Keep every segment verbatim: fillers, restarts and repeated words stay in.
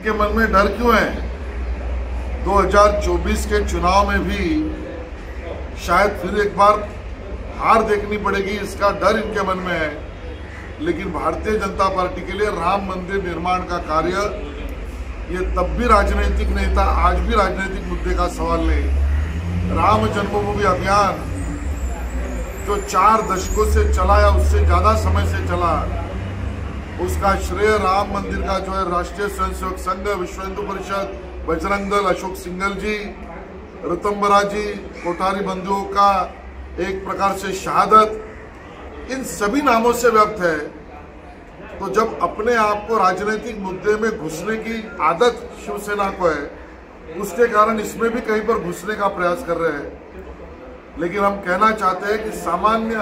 के मन में डर क्यों है? दो हज़ार चौबीस के चुनाव में भी शायद फिर एक बार हार देखनी पड़ेगी, इसका डर इनके मन में है। लेकिन भारतीय जनता पार्टी के लिए राम मंदिर निर्माण का कार्य ये तब भी राजनीतिक नहीं था, आज भी राजनीतिक मुद्दे का सवाल नहीं। राम जन्मभूमि अभियान जो चार दशकों से चला या उससे ज्यादा समय से चला, उसका श्रेय राम मंदिर का जो है राष्ट्रीय स्वयंसेवक संघ, विश्व हिंदू परिषद, बजरंग दल, अशोक सिंघल जी, ऋतंबरा जी, कोठारी बंधुओं का एक प्रकार से शहादत, इन सभी नामों से व्यक्त है। तो जब अपने आप को राजनीतिक मुद्दे में घुसने की आदत शिवसेना को है, उसके कारण इसमें भी कहीं पर घुसने का प्रयास कर रहे हैं। लेकिन हम कहना चाहते हैं कि सामान्य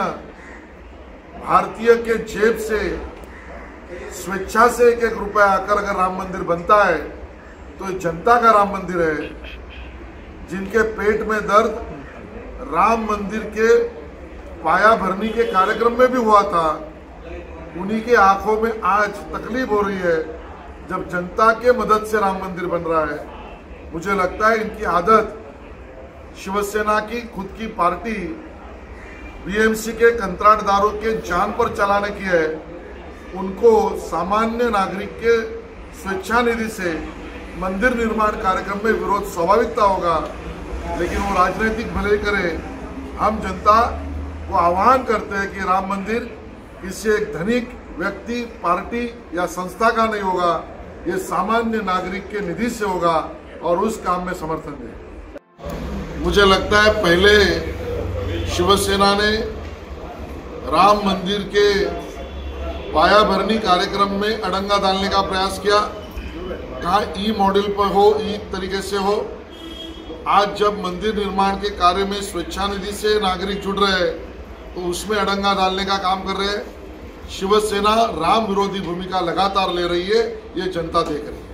भारतीय के जेब से स्वेच्छा से एक एक रुपया आकर अगर राम मंदिर बनता है तो ये जनता का राम मंदिर है। जिनके पेट में दर्द राम मंदिर के पाया भरनी के कार्यक्रम में भी हुआ था, उन्हीं के आंखों में आज तकलीफ हो रही है जब जनता के मदद से राम मंदिर बन रहा है। मुझे लगता है इनकी आदत शिवसेना की खुद की पार्टी बीएमसी के कंत्राटदारों के जान पर चलाने की है। उनको सामान्य नागरिक के स्वेच्छा निधि से मंदिर निर्माण कार्यक्रम में विरोध स्वाभाविकता होगा, लेकिन वो राजनीतिक भले करे। हम जनता को आह्वान करते हैं कि राम मंदिर किसी एक धनिक व्यक्ति, पार्टी या संस्था का नहीं होगा, ये सामान्य नागरिक के निधि से होगा और उस काम में समर्थन दें। मुझे लगता है पहले शिवसेना ने राम मंदिर के पाया भरनी कार्यक्रम में अड़ंगा डालने का प्रयास किया, कहा ई मॉडल पर हो, ई तरीके से हो। आज जब मंदिर निर्माण के कार्य में स्वेच्छा निधि से नागरिक जुड़ रहे हैं तो उसमें अड़ंगा डालने का काम कर रहे हैं। शिवसेना राम विरोधी भूमिका लगातार ले रही है, ये जनता देख रही है।